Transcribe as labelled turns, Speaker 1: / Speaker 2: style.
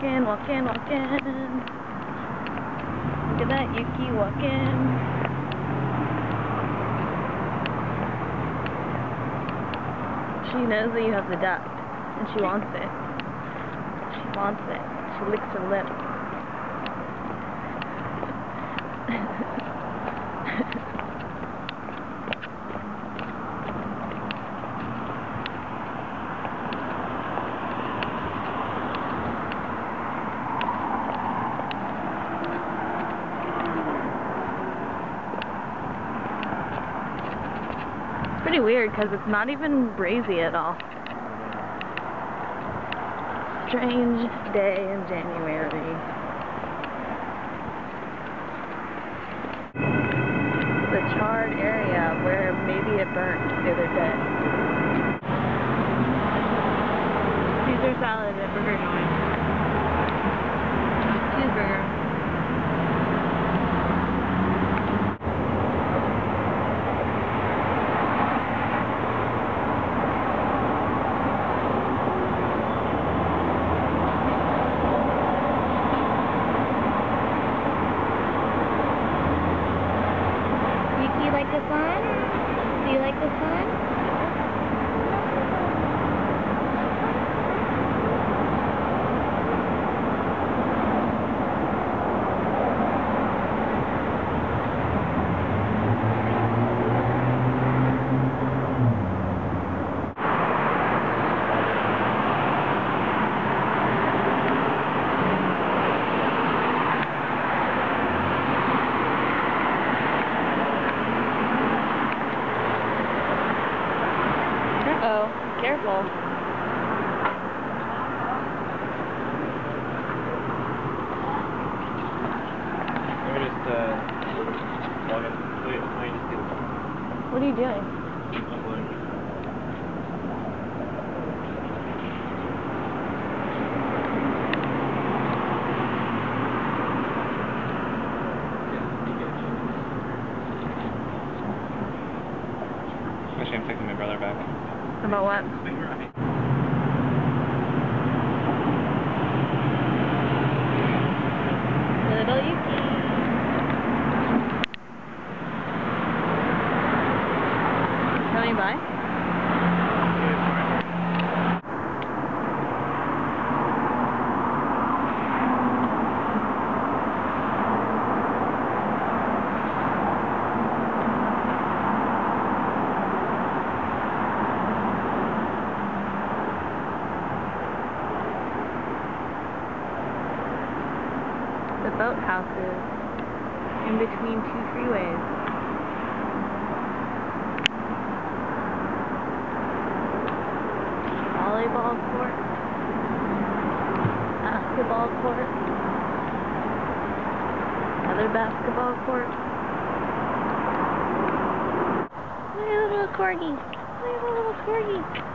Speaker 1: Walking, walking, walking. Look at that, Yuki walking. She knows that you have the duck, and she wants it. She wants it. She licks her lips. Pretty weird because it's not even breezy at all. Strange day in January. The charred area where maybe it burnt the other day. Caesar salad at Burger Joint. Cheeseburger. Do you like the sun? Do you like the sun? Uh-oh, careful.
Speaker 2: Let me just log in. Let me just do this.
Speaker 1: What are you doing?
Speaker 2: Uploading. Actually, I'm taking my brother back.
Speaker 1: About what? Little Yuki. Coming by? The boathouses in between two freeways. Volleyball court, basketball court, other basketball court. Look at the little corgi. Look at the little corgi.